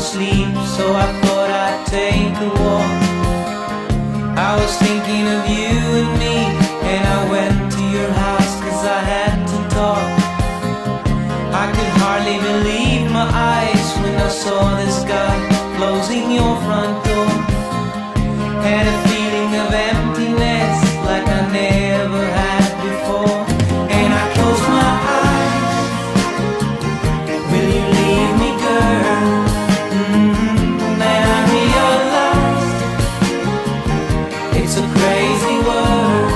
sleep, so I thought I'd take a walk. I was thinking of you and me, and I went to your house 'cause I had to talk. I could hardly believe my eyes when I saw this guy closing your front door. Had a feeling of emptiness like I never had before. And I closed my eyes. Will you leave me, girl? Then I realized it's a crazy world.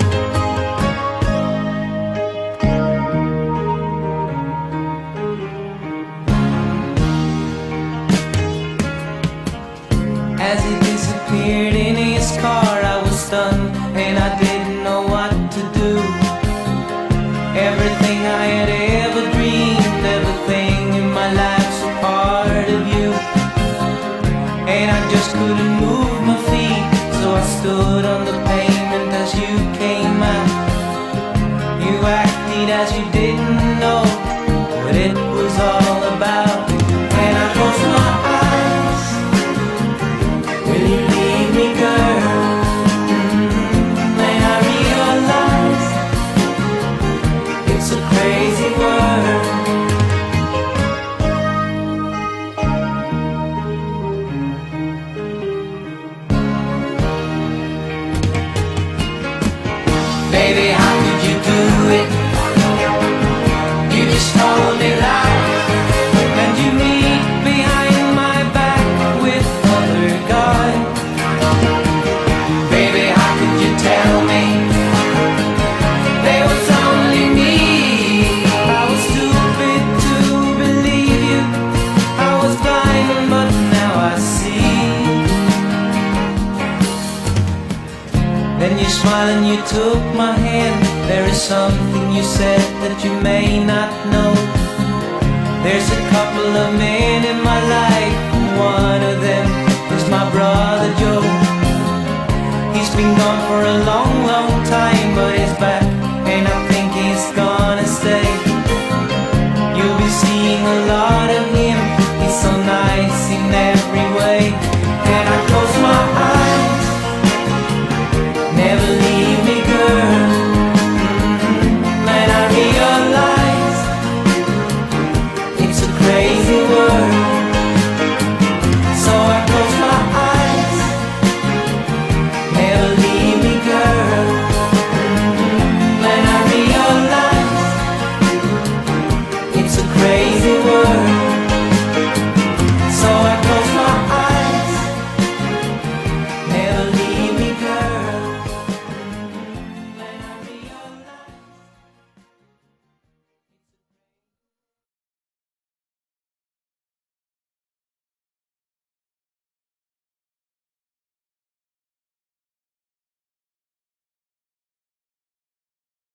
As he disappeared in his car, I was stunned and I didn't know what to do. Everything I had ever dreamed, everything in my life's a part of you. And I just couldn't move my feet, so I stood on the pavement as you came out. You acted as you didn't know what it was all about. And I closed my eyes. Will you leave me, girl? Then I realized it's a crazy world. Baby, how could you do it? You just told me lies, and you meet behind my back with other guys. Baby, how could you tell me there was only me? I was stupid to believe you. I was blind, but now I see. Then you smiled and you took my hand. There is something you said that you may not know. There's a couple of men in my life, and one of them is my brother Joe. He's been gone for a long, long time, but